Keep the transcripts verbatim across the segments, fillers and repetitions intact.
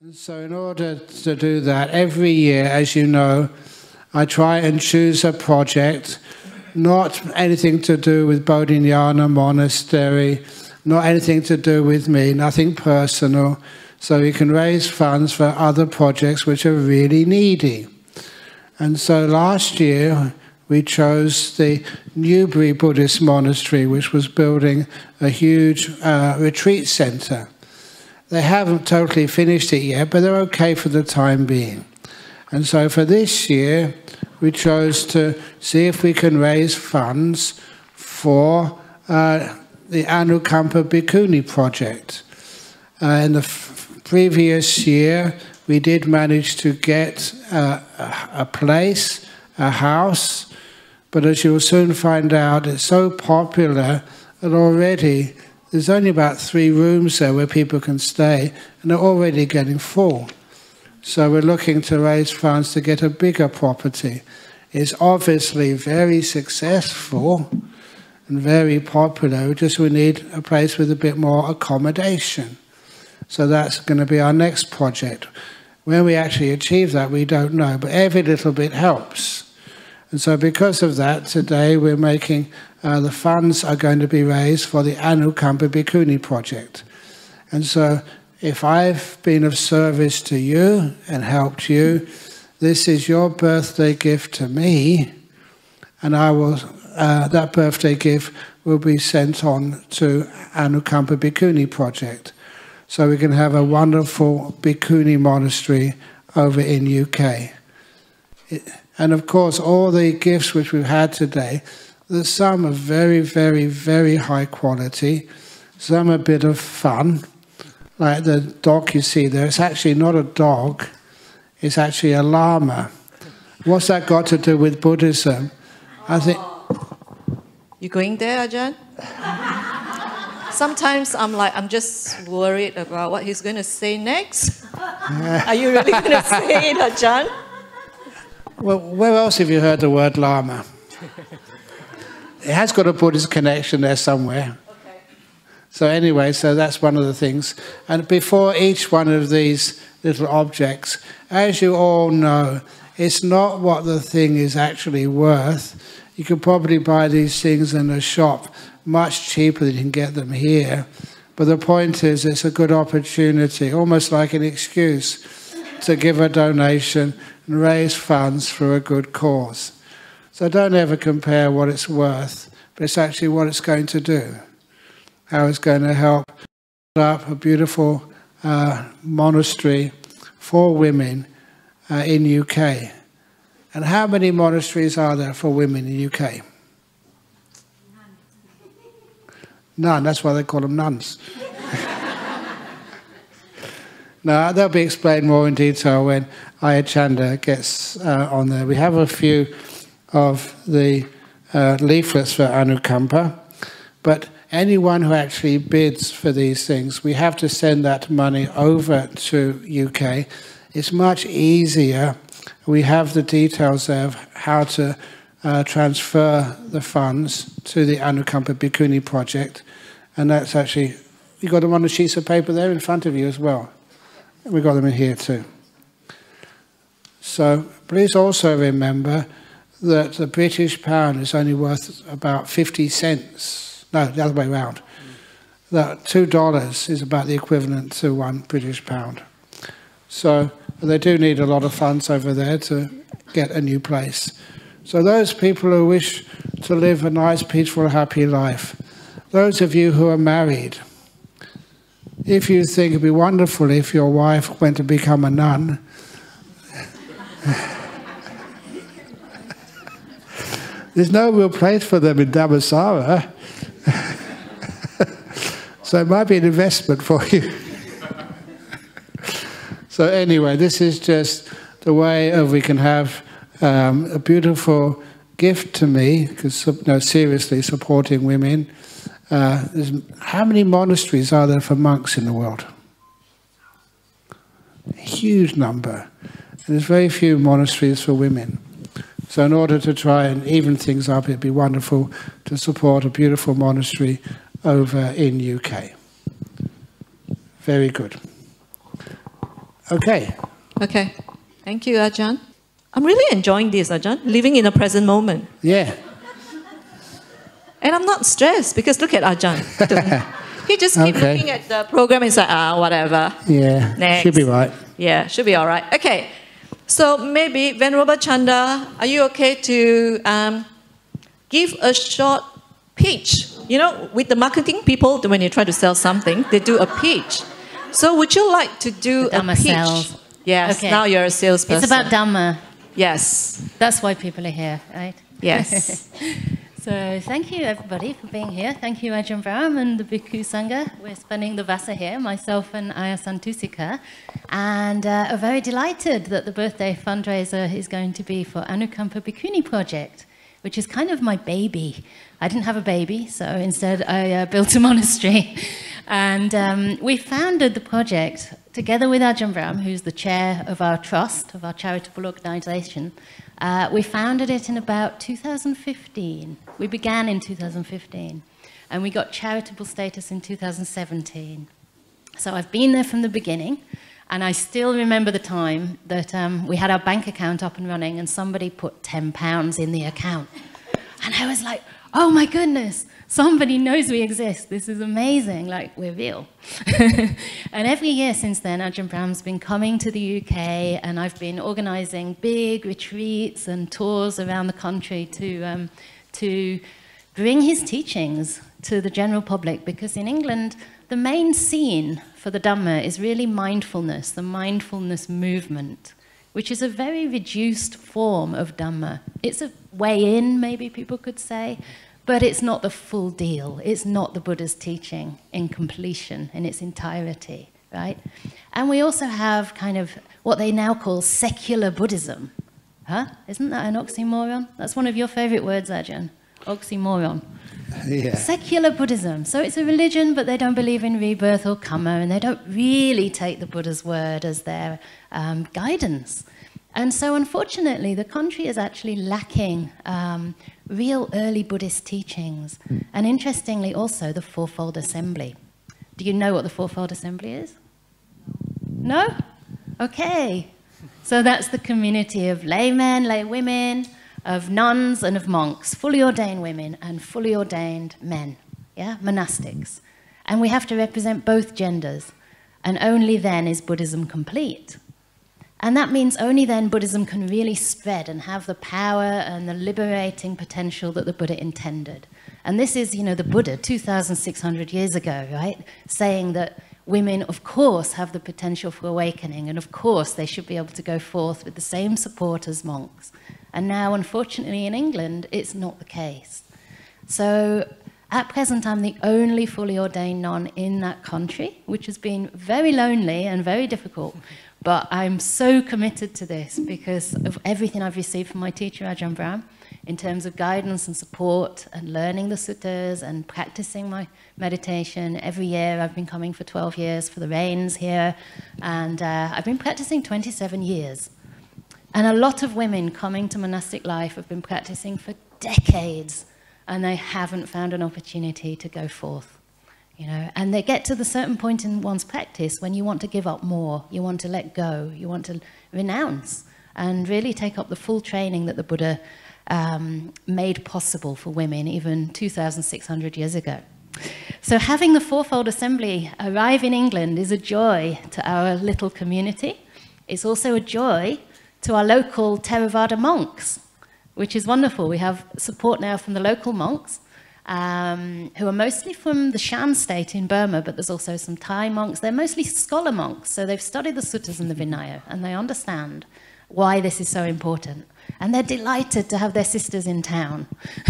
So in order to do that, every year, as you know, I try and choose a project, not anything to do with Bodhinyana Monastery, not anything to do with me, nothing personal, so we can raise funds for other projects which are really needy. And so last year we chose the Newbury Buddhist Monastery, which was building a huge uh, retreat center. They haven't totally finished it yet, but they're okay for the time being. And so for this year, we chose to see if we can raise funds for uh, the Anukampa Bhikkhuni project. Uh, in the f previous year, we did manage to get uh, a place, a house, but as you'll soon find out, it's so popular that already there's only about three rooms there where people can stay, and they're already getting full. So we're looking to raise funds to get a bigger property. It's obviously very successful and very popular, just we need a place with a bit more accommodation. So that's going to be our next project. When we actually achieve that, we don't know, but every little bit helps. And so because of that, today we're making, uh, the funds are going to be raised for the Anukampa Bhikkhuni project. And so if I've been of service to you and helped you, this is your birthday gift to me, and I will, uh, that birthday gift will be sent on to Anukampa Bhikkhuni project. So we can have a wonderful Bhikkhuni monastery over in U K. It, And of course, all the gifts which we've had today, there's some are very, very, very high quality, some a bit of fun, like the dog you see there. It's actually not a dog, it's actually a llama. What's that got to do with Buddhism? I think. You going there, Ajahn? Sometimes I'm like, I'm just worried about what he's going to say next. Are you really going to say it, Ajahn? Well, where else have you heard the word lama? It has got a Buddhist connection there somewhere. Okay. So anyway, so that's one of the things. And before each one of these little objects, as you all know, it's not what the thing is actually worth. You could probably buy these things in a shop much cheaper than you can get them here. But the point is, it's a good opportunity, almost like an excuse to give a donation and raise funds for a good cause. So don't ever compare what it's worth, but it's actually what it's going to do. How it's going to help build up a beautiful uh, monastery for women uh, in U K. And how many monasteries are there for women in U K? None. That's why they call them nuns. Now, that'll be explained more in detail when Ajahn Candā gets uh, on there. We have a few of the uh, leaflets for Anukampa, but anyone who actually bids for these things, we have to send that money over to U K. It's much easier. We have the details there of how to uh, transfer the funds to the Anukampa Bhikkhuni project, and that's actually, you've got them on the sheets of paper there in front of you as well. We've got them in here too. So please also remember that the British pound is only worth about fifty cents. No, the other way around. That two dollars is about the equivalent to one British pound. So they do need a lot of funds over there to get a new place. So those people who wish to live a nice, peaceful, happy life, those of you who are married, if you think it'd be wonderful if your wife went to become a nun, there's no real place for them in Dhammasara. So it might be an investment for you. So anyway, this is just the way of we can have um, a beautiful gift to me, because no, seriously, supporting women. Uh, how many monasteries are there for monks in the world? A huge number. And there's very few monasteries for women. So in order to try and even things up, it'd be wonderful to support a beautiful monastery over in U K. Very good. Okay. Okay. Thank you, Ajahn. I'm really enjoying this, Ajahn, living in the present moment. Yeah. And I'm not stressed because look at Ajahn. He just keep Okay. looking at the program and say, ah, whatever. Yeah. Next. Should be right. Yeah, should be all right. Okay. So maybe, Venerable Candā, are you okay to um, give a short pitch? You know, with the marketing people, when you try to sell something, they do a pitch. So would you like to do The a Dhamma pitch? sales. Yes, Okay. now you're a salesperson. It's about Dhamma. Yes. That's why people are here, right? Yes. So thank you, everybody, for being here. Thank you, Ajahn Brahm and the Bhikkhu Sangha. We're spending the Vasa here, myself and Ayasantusika, and uh, are very delighted that the birthday fundraiser is going to be for Anukampa Bhikkhuni project, which is kind of my baby. I didn't have a baby, so instead I uh, built a monastery. And um, we founded the project together with Ajahn Brahm, who's the chair of our trust, of our charitable organisation. Uh, we founded it in about two thousand fifteen. We began in two thousand fifteen, and we got charitable status in two thousand seventeen. So I've been there from the beginning, and I still remember the time that um, we had our bank account up and running, and somebody put ten pounds in the account. And I was like, oh my goodness, somebody knows we exist. This is amazing, like we're real. And every year since then, Ajahn Brahm's been coming to the U K, and I've been organising big retreats and tours around the country to, um, to bring his teachings to the general public, because in England, the main scene for the Dhamma is really mindfulness, the mindfulness movement, which is a very reduced form of Dhamma. It's a way in, maybe people could say, but it's not the full deal. It's not the Buddha's teaching in completion, in its entirety, right? And we also have kind of what they now call secular Buddhism. Huh? Isn't that an oxymoron? That's one of your favorite words, Ajahn. Oxymoron. Yeah. Secular Buddhism. So it's a religion, but they don't believe in rebirth or karma, and they don't really take the Buddha's word as their um, guidance. And so, unfortunately, the country is actually lacking um, real early Buddhist teachings. And interestingly, also, the Fourfold Assembly. Do you know what the Fourfold Assembly is? No? Okay. So that's the community of laymen, laywomen, of nuns and of monks, fully ordained women and fully ordained men, yeah, monastics. And we have to represent both genders, and only then is Buddhism complete. And that means only then Buddhism can really spread and have the power and the liberating potential that the Buddha intended. And this is, you know, the Buddha two thousand six hundred years ago, right? Saying that women, of course, have the potential for awakening, and of course they should be able to go forth with the same support as monks. And now, unfortunately, in England, it's not the case. So at present, I'm the only fully ordained nun in that country, which has been very lonely and very difficult. But I'm so committed to this because of everything I've received from my teacher, Ajahn Brahm, in terms of guidance and support and learning the suttas and practicing my meditation. Every year I've been coming for twelve years for the rains here, and uh, I've been practicing twenty-seven years. And a lot of women coming to monastic life have been practicing for decades, and they haven't found an opportunity to go forth. You know, and they get to the certain point in one's practice when you want to give up more, you want to let go, you want to renounce, and really take up the full training that the Buddha um, made possible for women even two thousand six hundred years ago. So having the Fourfold Assembly arrive in England is a joy to our little community. It's also a joy to our local Theravada monks, which is wonderful. We have support now from the local monks, Um, who are mostly from the Shan state in Burma, but there's also some Thai monks. They're mostly scholar monks, so they've studied the suttas and the Vinaya, and they understand why this is so important. And they're delighted to have their sisters in town.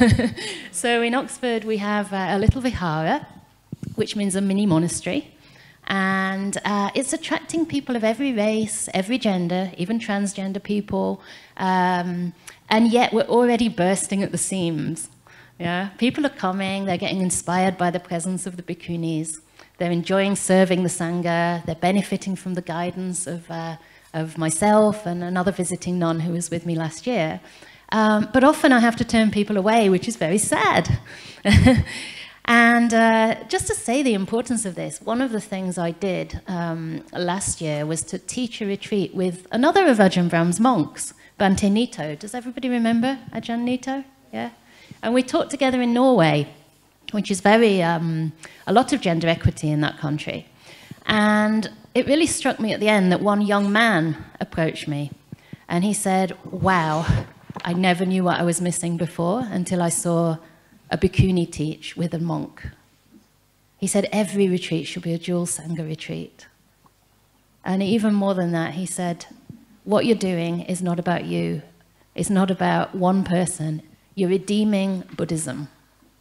So in Oxford, we have uh, a little vihara, which means a mini monastery. And uh, it's attracting people of every race, every gender, even transgender people. Um, and yet we're already bursting at the seams. Yeah, people are coming, they're getting inspired by the presence of the bhikkhunis, they're enjoying serving the Sangha, they're benefiting from the guidance of, uh, of myself and another visiting nun who was with me last year. Um, but often I have to turn people away, which is very sad. And uh, just to say the importance of this, one of the things I did um, last year was to teach a retreat with another of Ajahn Brahm's monks, Bhante Nito. Does everybody remember Ajahn Nito? Yeah? And we taught together in Norway, which is very, um, a lot of gender equity in that country. And it really struck me at the end that one young man approached me and he said, wow, I never knew what I was missing before until I saw a bhikkhuni teach with a monk. He said every retreat should be a dual Sangha retreat. And even more than that, he said, what you're doing is not about you. It's not about one person. You're redeeming Buddhism.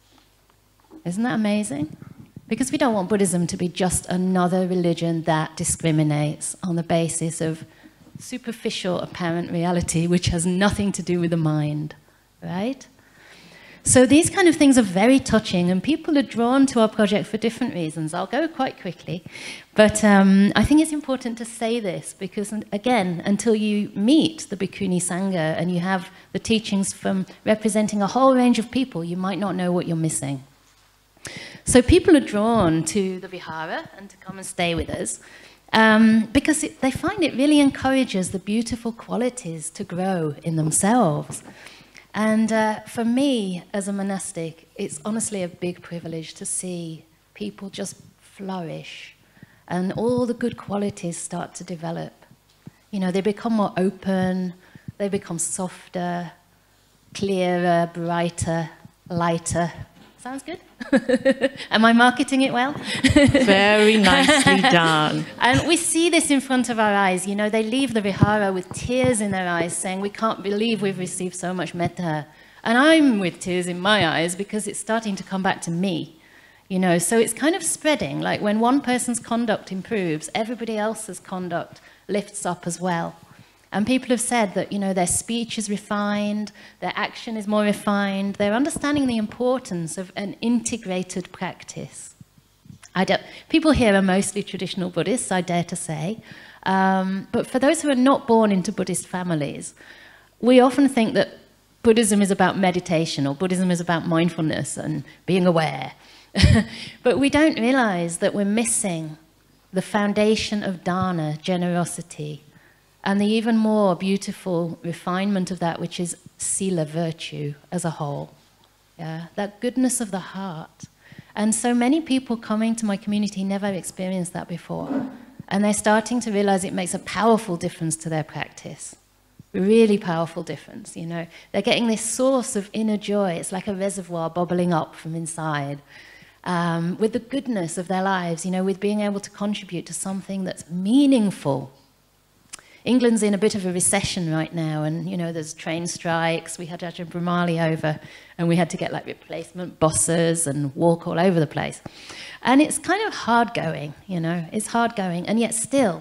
Isn't that amazing? Because we don't want Buddhism to be just another religion that discriminates on the basis of superficial apparent reality, which has nothing to do with the mind, right? So these kind of things are very touching, and people are drawn to our project for different reasons. I'll go quite quickly, but um, I think it's important to say this because, again, until you meet the Bhikkhuni Sangha and you have the teachings from representing a whole range of people, you might not know what you're missing. So people are drawn to the Vihara and to come and stay with us um, because it, they find it really encourages the beautiful qualities to grow in themselves. And uh, for me, as a monastic, it's honestly a big privilege to see people just flourish and all the good qualities start to develop. You know, they become more open, they become softer, clearer, brighter, lighter. Sounds good? Am I marketing it well? Very nicely done. And we see this in front of our eyes. You know, they leave the Vihara with tears in their eyes saying, we can't believe we've received so much metta. And I'm with tears in my eyes because it's starting to come back to me. You know, so it's kind of spreading. Like when one person's conduct improves, everybody else's conduct lifts up as well. And people have said that, you know, their speech is refined, their action is more refined, they're understanding the importance of an integrated practice. I don't, people here are mostly traditional Buddhists, I dare to say, um, but for those who are not born into Buddhist families, we often think that Buddhism is about meditation or Buddhism is about mindfulness and being aware. But we don't realize that we're missing the foundation of dana, generosity, and the even more beautiful refinement of that, which is sila, virtue, as a whole. Yeah? That goodness of the heart. And so many people coming to my community never experienced that before. And they're starting to realize it makes a powerful difference to their practice. Really powerful difference, you know. They're getting this source of inner joy. It's like a reservoir bubbling up from inside. Um, with the goodness of their lives, you know, with being able to contribute to something that's meaningful. England's in a bit of a recession right now, and, you know, there's train strikes. We had Ajahn Brahm over, and we had to get, like, replacement buses and walk all over the place. And it's kind of hard going, you know. It's hard going, and yet still,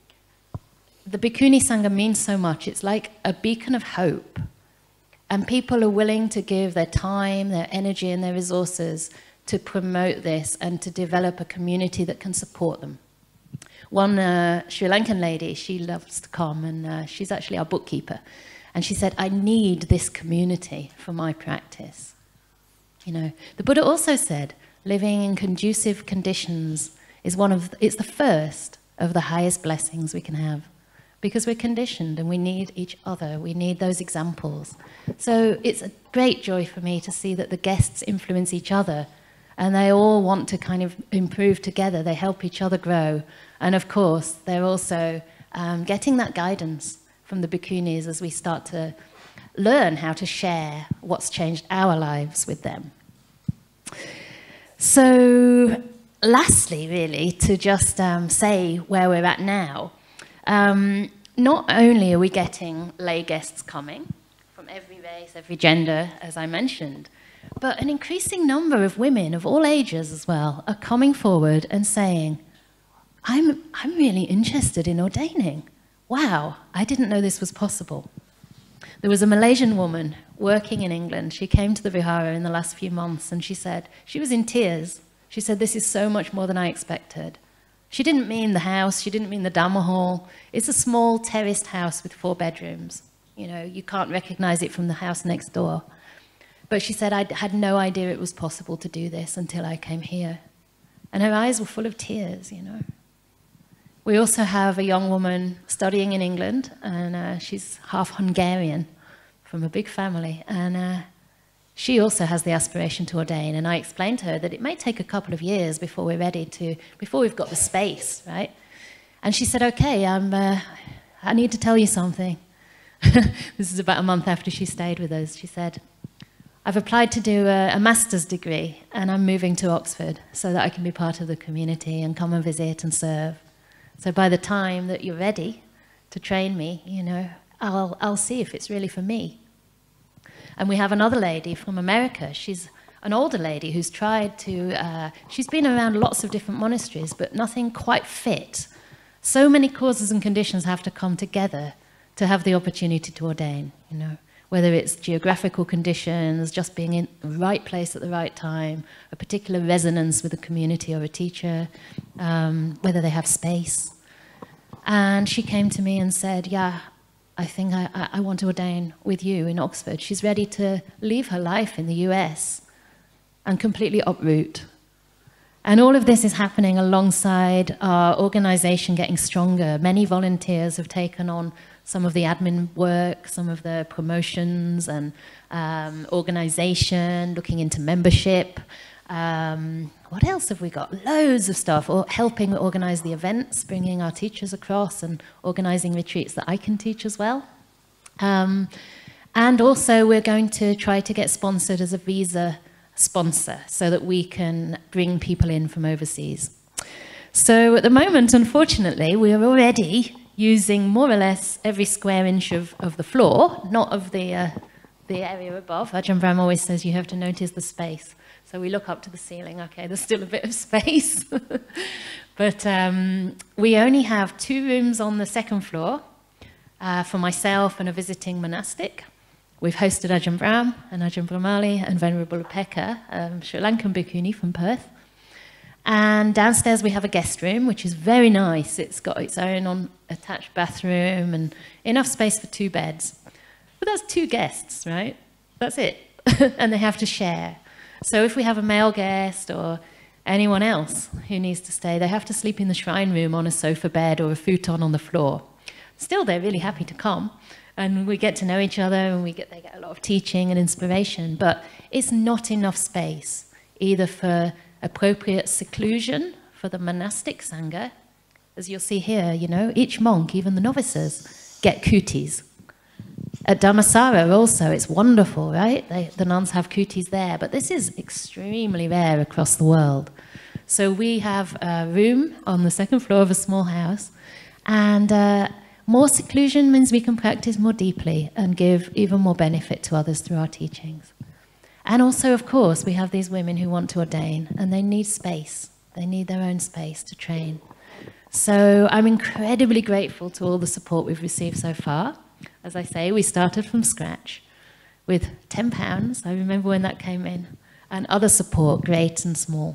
the Bhikkhuni Sangha means so much. It's like a beacon of hope, and people are willing to give their time, their energy, and their resources to promote this and to develop a community that can support them. One uh, Sri Lankan lady, she loves to come, and uh, she's actually our bookkeeper. And she said, I need this community for my practice. You know, the Buddha also said, living in conducive conditions is one of, it's the first of the highest blessings we can have. Because we're conditioned and we need each other. We need those examples. So it's a great joy for me to see that the guests influence each other. And they all want to kind of improve together. They help each other grow. And of course, they're also um, getting that guidance from the bhikkhunis as we start to learn how to share what's changed our lives with them. So lastly, really, to just um, say where we're at now, um, not only are we getting lay guests coming from every race, every gender, as I mentioned, but an increasing number of women of all ages as well are coming forward and saying, I'm, I'm really interested in ordaining. Wow, I didn't know this was possible. There was a Malaysian woman working in England. She came to the Vihara in the last few months and she said, she was in tears. She said, this is so much more than I expected. She didn't mean the house, she didn't mean the Dhamma hall. It's a small terraced house with four bedrooms. You know, you can't recognize it from the house next door. But she said, I had no idea it was possible to do this until I came here. And her eyes were full of tears, you know. We also have a young woman studying in England, and uh, she's half Hungarian from a big family. And uh, she also has the aspiration to ordain. And I explained to her that it may take a couple of years before we're ready to, before we've got the space, right? And she said, okay, I'm, uh, I need to tell you something. This is about a month after she stayed with us. She said, I've applied to do a, a master's degree, and I'm moving to Oxford so that I can be part of the community and come and visit and serve. So by the time that you're ready to train me, you know, I'll, I'll see if it's really for me. And we have another lady from America. She's an older lady who's tried to, uh, she's been around lots of different monasteries, but nothing quite fit. So many causes and conditions have to come together to have the opportunity to ordain, you know. Whether it's geographical conditions, just being in the right place at the right time, a particular resonance with a community or a teacher, um, whether they have space. And she came to me and said, yeah, I think I, I want to ordain with you in Oxford. She's ready to leave her life in the U S and completely uproot. And all of this is happening alongside our organization getting stronger. Many volunteers have taken on some of the admin work, some of the promotions and um, organization, looking into membership. Um, what else have we got? Loads of stuff, or helping organize the events, bringing our teachers across and organizing retreats that I can teach as well. Um, and also we're going to try to get sponsored as a visa sponsor so that we can bring people in from overseas. So at the moment, unfortunately, we are already using more or less every square inch of, of the floor, not of the, uh, the area above. Ajahn Brahm always says you have to notice the space. So we look up to the ceiling, okay, there's still a bit of space. But um, we only have two rooms on the second floor uh, for myself and a visiting monastic. We've hosted Ajahn Brahm and Ajahn Brahmali and Venerable Upeka, um, Sri Lankan Bhikkhuni from Perth. And downstairs we have a guest room, which is very nice. It's got its own on attached bathroom and enough space for two beds. But that's two guests, right? That's it. And they have to share. So if we have a male guest or anyone else who needs to stay, they have to sleep in the shrine room on a sofa bed or a futon on the floor. Still, they're really happy to come. And we get to know each other and we get, they get a lot of teaching and inspiration. But it's not enough space, either for appropriate seclusion for the monastic Sangha. As you'll see here, you know, each monk, even the novices, get kutis. At Dhammasara also, it's wonderful, right? They, the nuns have kutis there, but this is extremely rare across the world. So we have a room on the second floor of a small house, and uh, more seclusion means we can practice more deeply and give even more benefit to others through our teachings. And also, of course, we have these women who want to ordain, and they need space. They need their own space to train. So I'm incredibly grateful to all the support we've received so far. As I say, we started from scratch with ten pounds. I remember when that came in, and other support, great and small.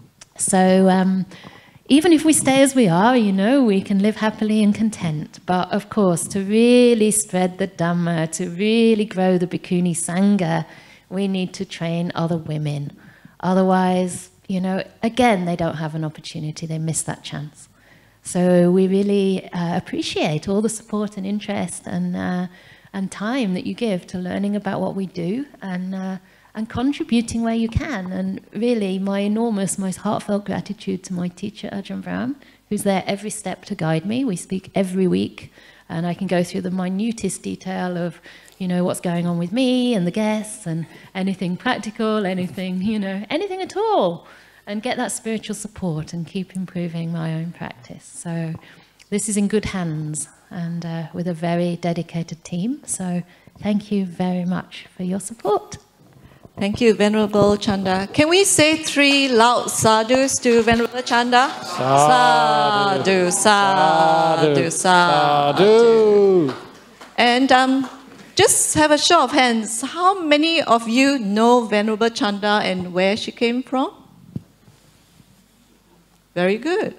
So um, even if we stay as we are, you know, we can live happily and content. But of course, to really spread the Dhamma, to really grow the Bhikkhuni Sangha, we need to train other women. Otherwise, you know, again, they don't have an opportunity. They miss that chance. So we really uh, appreciate all the support and interest and, uh, and time that you give to learning about what we do and, uh, and contributing where you can. And really, my enormous, most heartfelt gratitude to my teacher, Ajahn Brahm, who's there every step to guide me. We speak every week, and I can go through the minutest detail of, you know, what's going on with me and the guests and anything practical, anything, you know, anything at all. And get that spiritual support and keep improving my own practice. So this is in good hands and uh, with a very dedicated team. So thank you very much for your support. Thank you, Venerable Candā. Can we say three loud sadhus to Venerable Candā? Sadhu, sadhu, sadhu, sadhu. And um, just have a show of hands. How many of you know Venerable Candā and where she came from? Very good.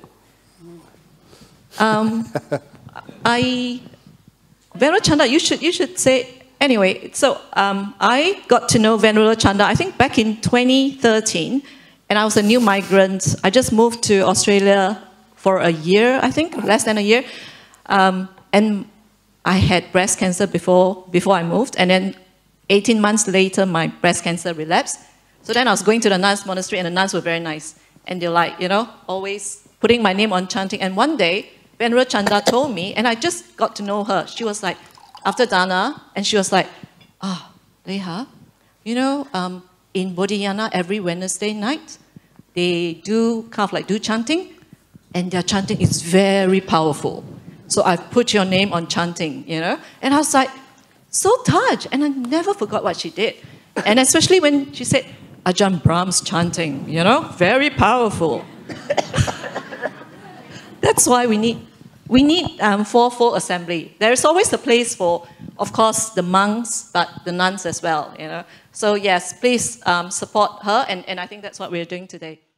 Um, I, Venerable Candā, you should, you should say anyway, so um, I got to know Venerable Candā, I think back in twenty thirteen, and I was a new migrant. I just moved to Australia for a year, I think, less than a year. Um, and I had breast cancer before, before I moved, and then eighteen months later, my breast cancer relapsed. So then I was going to the nuns' monastery, and the nuns were very nice. And they're like, you know, always putting my name on chanting. And one day, Venerable Candā told me, and I just got to know her. She was like, after Dana, and she was like, ah, oh, Leha, you know, um, in Bodhiyana every Wednesday night, they do kind of like do chanting, and their chanting is very powerful. So I've put your name on chanting, you know? And I was like, so touched, and I never forgot what she did. And especially when she said, Ajahn Brahm's chanting, you know? Very powerful. That's why we need, we need um, fourfold assembly. There is always a place for, of course, the monks, but the nuns as well, you know? So yes, please um, support her, and, and I think that's what we're doing today.